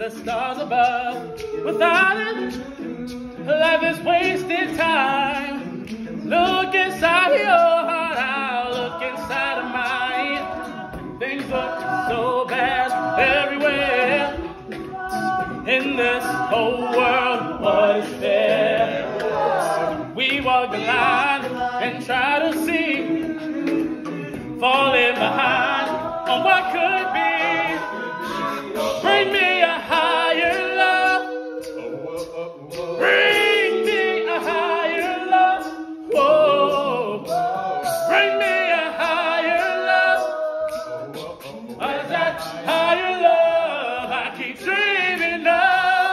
the stars above. Without it, life is wasted time. Look inside your heart, I'll look inside of mine. Things look so bad everywhere. In this whole world, what is there? We walk the line and try to see, falling behind on what could be. Bring me a higher love. Bring me a higher love. Whoa. Bring me a higher love. What's that higher love I keep dreaming of?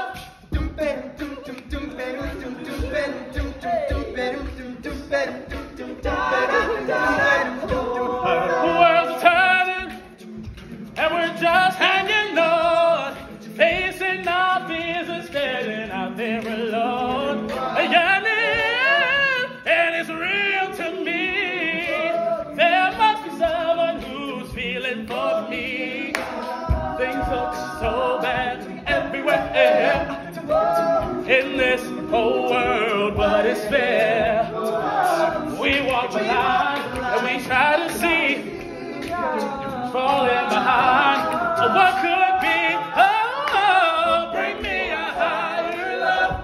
The world's turning and we're just hanging on, facing our fears and standing out there alone. Yearning, and it's real to me. There must be someone who's feeling for me. Things look so bad everywhere. In this whole world, but it's fair. We walk the line and we try to see, falling behind what could be. Oh, bring me a higher love.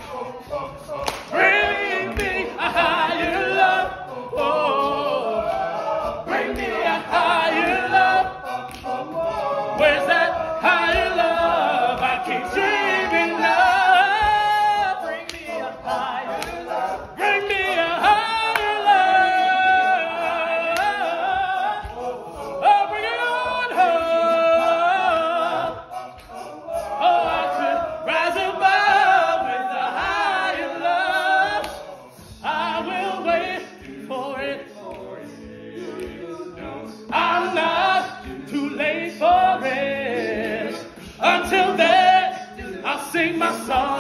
Bring me a higher love. Oh, bring me a higher love. Where's that higher love I keep dreaming of? Bring me a higher love. Bring me a higher love. Oh, bring it on home. Oh, I could rise above with a higher love. I will wait for it. I'm not too late for it. Until then, I'll sing my song.